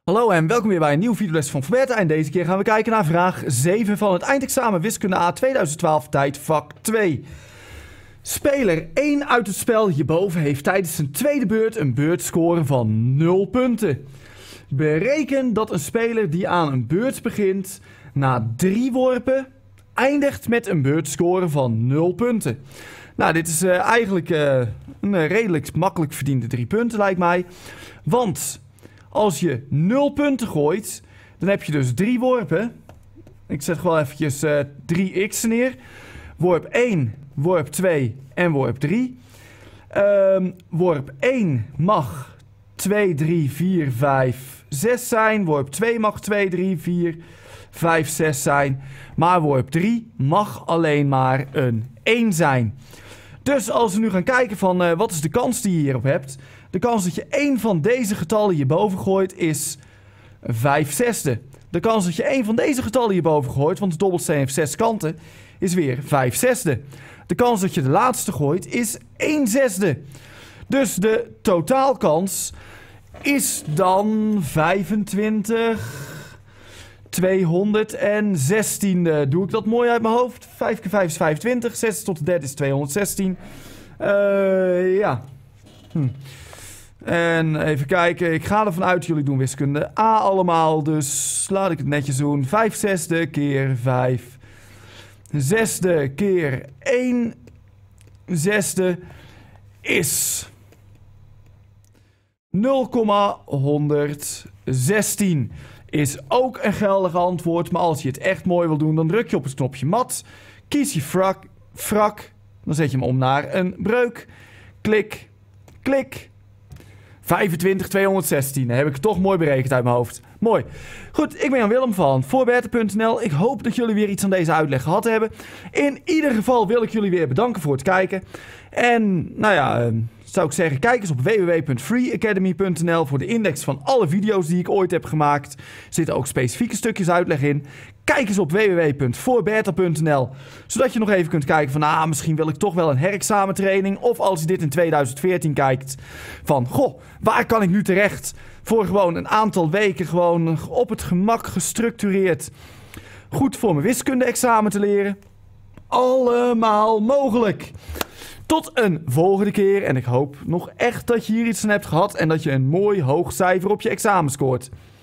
Hallo en welkom weer bij een nieuwe videoles van Forberta. En deze keer gaan we kijken naar vraag 7 van het eindexamen Wiskunde A 2012 tijd vak 2. Speler 1 uit het spel hierboven heeft tijdens zijn tweede beurt een beurtscore van 0 punten. Bereken dat een speler die aan een beurt begint na 3 worpen eindigt met een beurtscore van 0 punten. Nou, dit is eigenlijk een redelijk makkelijk verdiende 3 punten lijkt mij. Want als je 0 punten gooit, dan heb je dus 3 worpen. Ik zet gewoon eventjes 3 x'en neer. Worp 1, worp 2 en worp 3. Worp 1 mag 2, 3, 4, 5, 6 zijn. Worp 2 mag 2, 3, 4, 5, 6 zijn. Maar worp 3 mag alleen maar een 1 zijn. Dus als we nu gaan kijken van wat is de kans die je hierop hebt. De kans dat je één van deze getallen hierboven gooit is 5/6. De kans dat je één van deze getallen hierboven gooit, want de dobbelsteen heeft 6 kanten, is weer 5/6. De kans dat je de laatste gooit is 1/6. Dus de totaalkans is dan 25/216. Doe ik dat mooi uit mijn hoofd? 5 keer 5 is 25. 6 tot de derde is 216. Ja. En even kijken. Ik ga ervan uit, jullie doen wiskunde A allemaal. Dus laat ik het netjes doen. 5/6 keer 5/6 keer 1/6 is 0,116. Is ook een geldig antwoord. Maar als je het echt mooi wil doen, dan druk je op het knopje mat. Kies je wrak. Dan zet je hem om naar een breuk. Klik. Klik. 25/216. Dan heb ik het toch mooi berekend uit mijn hoofd. Mooi. Goed, ik ben Jan Willem van Forberta.nl. Ik hoop dat jullie weer iets aan deze uitleg gehad hebben. In ieder geval wil ik jullie weer bedanken voor het kijken. En nou ja, zou ik zeggen, kijk eens op www.freeacademy.nl voor de index van alle video's die ik ooit heb gemaakt. Er zitten ook specifieke stukjes uitleg in. Kijk eens op www.forberta.nl, zodat je nog even kunt kijken van, misschien wil ik toch wel een herexamentraining. Of als je dit in 2014 kijkt, van, goh, waar kan ik nu terecht voor gewoon een aantal weken gewoon op het gemak gestructureerd goed voor mijn wiskunde-examen te leren. Allemaal mogelijk. Tot een volgende keer en ik hoop nog echt dat je hier iets aan hebt gehad en dat je een mooi hoog cijfer op je examen scoort.